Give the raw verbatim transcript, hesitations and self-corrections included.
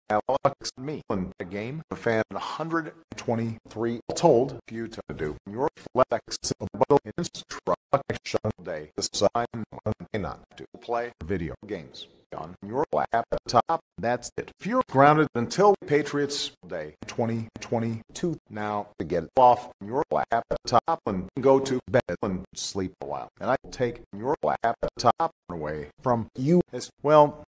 Alex me in a game a fan one hundred twenty-three told you to do your flex instruction day the sign may not to play video games on your laptop. That's it. If you're grounded until Patriots Day twenty twenty-two, now to get it off your laptop and go to bed and sleep a while. And I take your laptop away from you as well.